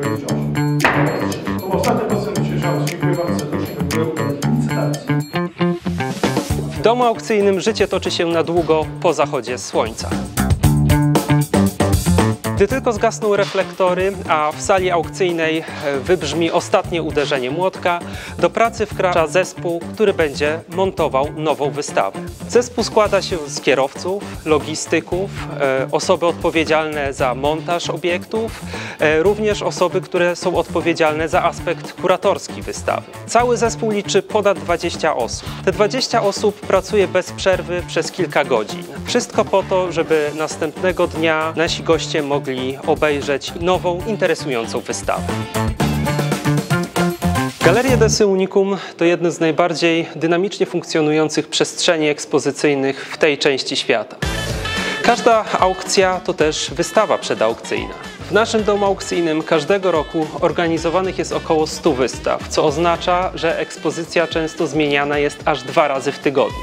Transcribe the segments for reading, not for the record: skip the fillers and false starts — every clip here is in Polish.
To ostatnia pozycja musiała. Dziękuję bardzo serdecznie. Licytacji. W domu aukcyjnym życie toczy się na długo po zachodzie słońca. Gdy tylko zgasną reflektory, a w sali aukcyjnej wybrzmi ostatnie uderzenie młotka, do pracy wkracza zespół, który będzie montował nową wystawę. Zespół składa się z kierowców, logistyków, osoby odpowiedzialne za montaż obiektów, również osoby, które są odpowiedzialne za aspekt kuratorski wystawy. Cały zespół liczy ponad 20 osób. Te 20 osób pracuje bez przerwy przez kilka godzin. Wszystko po to, żeby następnego dnia nasi goście mogli obejrzeć nową, interesującą wystawę. Galerie Desy Unicum to jedno z najbardziej dynamicznie funkcjonujących przestrzeni ekspozycyjnych w tej części świata. Każda aukcja to też wystawa przedaukcyjna. W naszym domu aukcyjnym każdego roku organizowanych jest około 100 wystaw, co oznacza, że ekspozycja często zmieniana jest aż 2 razy w tygodniu.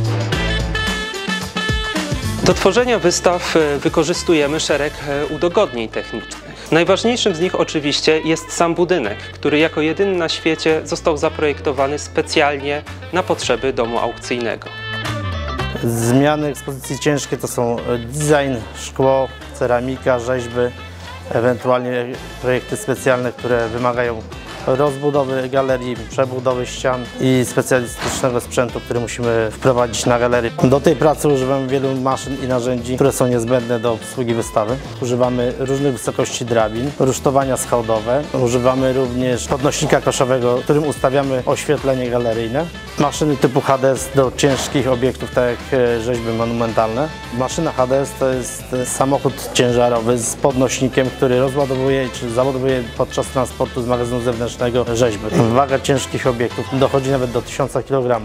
Do tworzenia wystaw wykorzystujemy szereg udogodnień technicznych. Najważniejszym z nich oczywiście jest sam budynek, który jako jedyny na świecie został zaprojektowany specjalnie na potrzeby domu aukcyjnego. Zmiany ekspozycji ciężkie to są design, szkło, ceramika, rzeźby, ewentualnie projekty specjalne, które wymagają rozbudowy galerii, przebudowy ścian i specjalistycznego sprzętu, który musimy wprowadzić na galerię. Do tej pracy używamy wielu maszyn i narzędzi, które są niezbędne do obsługi wystawy. Używamy różnych wysokości drabin, rusztowania schodowe. Używamy również podnośnika koszowego, którym ustawiamy oświetlenie galeryjne. Maszyny typu HDS do ciężkich obiektów, tak jak rzeźby monumentalne. Maszyna HDS to jest samochód ciężarowy z podnośnikiem, który rozładowuje czy załadowuje podczas transportu z magazynu zewnętrznego rzeźby. Waga ciężkich obiektów dochodzi nawet do 1000 kg.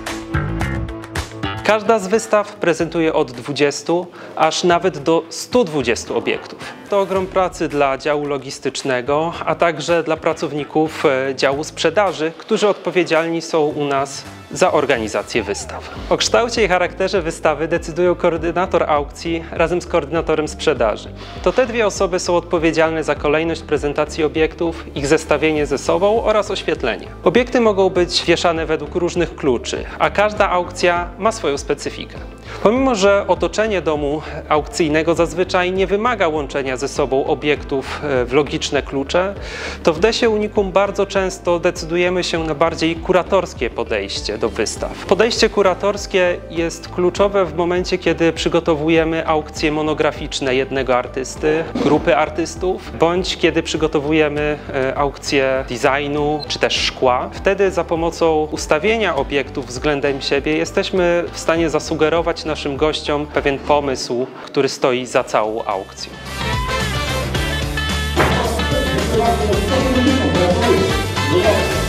Każda z wystaw prezentuje od 20 aż nawet do 120 obiektów. To ogrom pracy dla działu logistycznego, a także dla pracowników działu sprzedaży, którzy odpowiedzialni są u nas za organizację wystaw. O kształcie i charakterze wystawy decydują koordynator aukcji razem z koordynatorem sprzedaży. To te dwie osoby są odpowiedzialne za kolejność prezentacji obiektów, ich zestawienie ze sobą oraz oświetlenie. Obiekty mogą być wieszane według różnych kluczy, a każda aukcja ma swoją specyfikę. Pomimo że otoczenie domu aukcyjnego zazwyczaj nie wymaga łączenia ze sobą obiektów w logiczne klucze, to w Desie Unicum bardzo często decydujemy się na bardziej kuratorskie podejście do wystaw. Podejście kuratorskie jest kluczowe w momencie, kiedy przygotowujemy aukcje monograficzne jednego artysty, grupy artystów, bądź kiedy przygotowujemy aukcje designu czy też szkła. Wtedy za pomocą ustawienia obiektów względem siebie jesteśmy w stanie zasugerować naszym gościom pewien pomysł, który stoi za całą aukcją. Brawo!